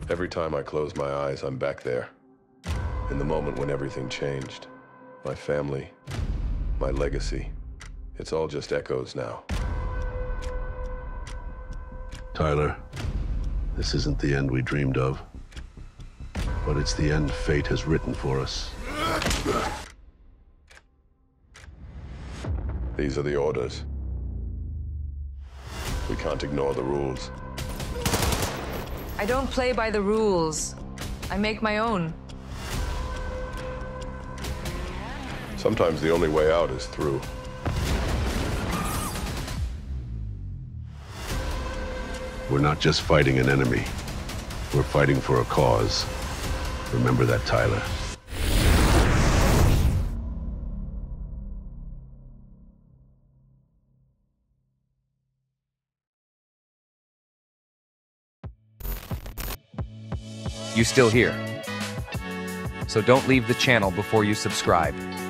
Every time I close my eyes, I'm back there. In the moment when everything changed. My family, my legacy. It's all just echoes now. Tyler, this isn't the end we dreamed of, but it's the end fate has written for us. These are the orders. We can't ignore the rules. I don't play by the rules. I make my own. Sometimes the only way out is through. We're not just fighting an enemy. We're fighting for a cause. Remember that, Tyler. You still here? So don't leave the channel before you subscribe.